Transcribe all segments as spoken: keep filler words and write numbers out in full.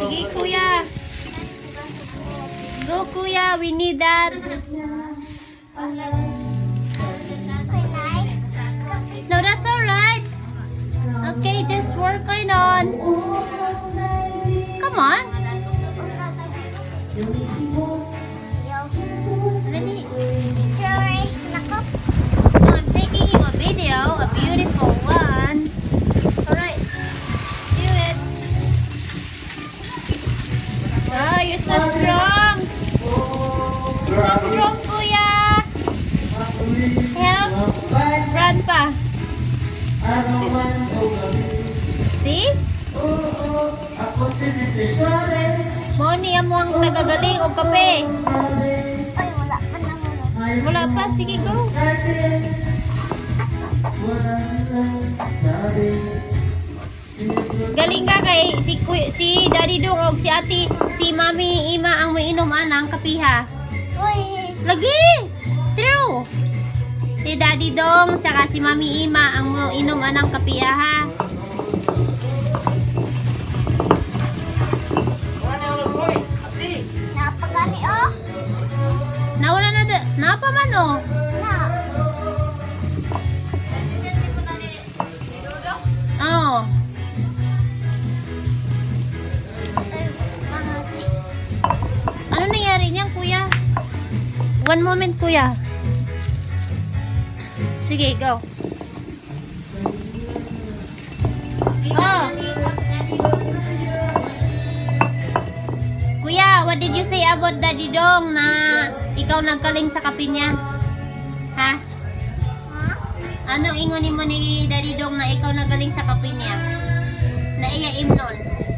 Sige, kuya. Go, kuya. We need that. No, that's alright. Okay, just working on. Come on. Let me. No, I'm taking you a video, a beautiful one. Alright. Do it. Oh, you're so strong. You're so strong, kuya. Help. Run pa. See? Moni, amo ang nagagaling o kape. Ay, wala pa naman. Wala pa, sige go. Galing ka kay si si Daddy Dong o si Ate, si Mami Ima ang mainom anang kapiha. Uy. Lagi. True. Si Daddy Dong saka si Mami Ima ang mainom anang kapiha ha. Napagani oh. Nawala na da. Napa man oh. Na. Oh. Ano nangyari niyan, kuya? One moment, kuya. Sige, go. Oh. Kuya, what did you say about Daddy Dong na ikaw nagkaling sa kape niya? Ha? Ha? Anong ingonin mo ni Daddy Dong na ikaw nagaling sa kape niya? Na iya imnon.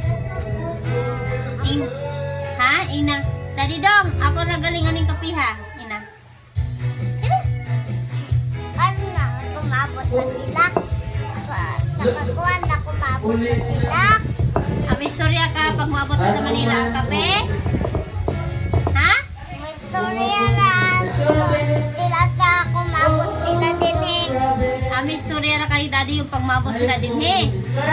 In, ha? Ina. Daddy Dong, ako nagaling aning kape ha? Ina. Ina. Ano na, kumabot na sila. Sa kakuan na kumabot na sila. May istorya ka pag maabot ka sa Manila ang kape? Ha? May storya na. Sila sa kumabot sila din eh. Ah, may istorya na kay Daddy yung pag maabot sila din eh.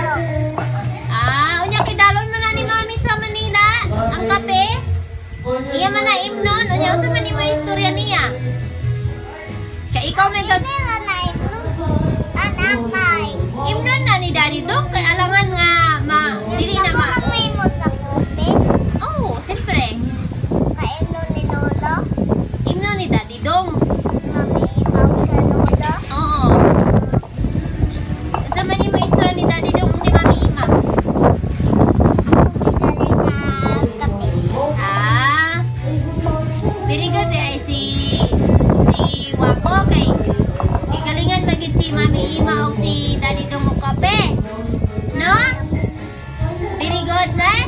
Ah, unya kay dalon man na ni Mami sa Manila ang kape? Iya man na imnon, unya usa man ni may istorya niya. Kay ikaw may gag Nila na ito. Anakay. imnon na ni Daddy Dong kay alangan nga ma dili na ma. Nakakamay mo sa kote. Oh, siyempre. Kaino ni Lolo. Imnon ni Daddy Dong. Mami, imaw sa Lolo. Oo. Unsa man ni may istorya ni Daddy Dong ni Mami Ima? Ang galing na kape. Ah. Very good eh ay si si Wako kay gigalingan magid si Mami Ima o si Daddy Dong mo kape. No? Very good, right?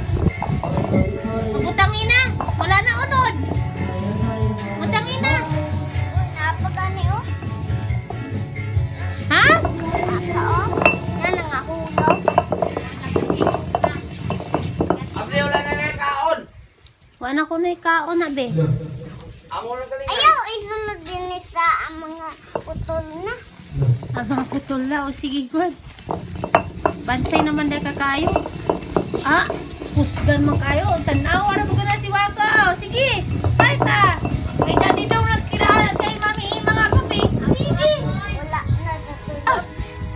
Butangin na. Wala na unod. Butangin na. Napagani oh. Ha? Napa oh. Na nangahulog. Abli wala na na kaon. Wala ko na ikaon na be. Amo na galing. Ayaw, isunod din ni sa ang mga putol na. Ang mga putol na. O sige, good. Bantay naman dahil kakayo. Ah, pusgan mo kayo. Tanaw, ano mo na si Wako. Sige, fight ah. Kay Daddy Dong nagkilala kay Mami Ima nga kape. Sige. Wala na sa sunod.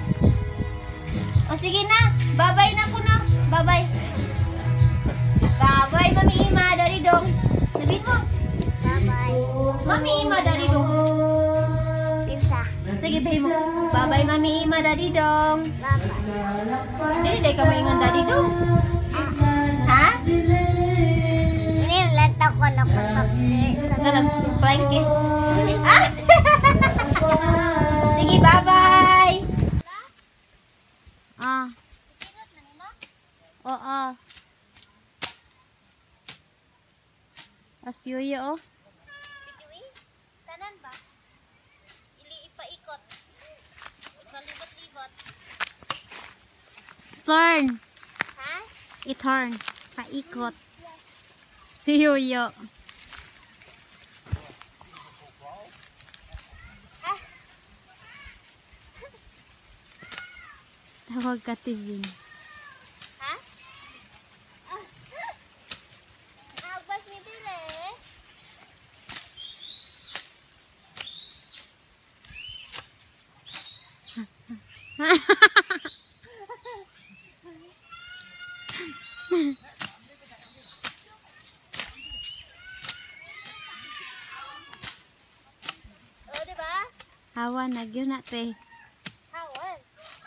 O sige na, babay na ko na. Babay. Babay, Mami Ima, Daddy Dong. Sabihin mo. Bye-bye. Mami Ima, Daddy Dong. Pizza. Sige, bahay mo. Babay, Mami Ima, Daddy Dong. Bye-bye. Hindi, dahil ka maingon, Daddy Dong. Ha? Ini lantaw ko na po sa Ganang flying kiss. Ah! Sige, bye-bye. Ah. Oo. As yuyo, oh. Kanan ba? Ili ipaikot. Ipalibot-libot. Turn. Ha? I-turn. Paikot. Si Yuyo. Tawag ka, Tizin. Ha? Oh, di ba? Hawa na gyud na te. Hawan.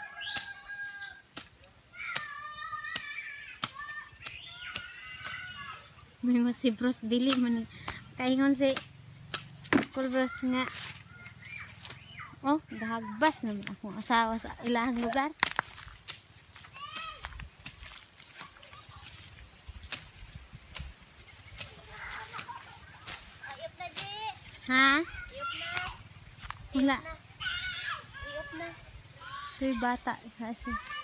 May mo si Bros dili man kaingon si Cool Bros nga. Oh, dahagbas naman akong asawa sa ilahang lugar. Ayop na, di. Ha? Ayop na. Wala. Ayop na. Ito'y bata kasi.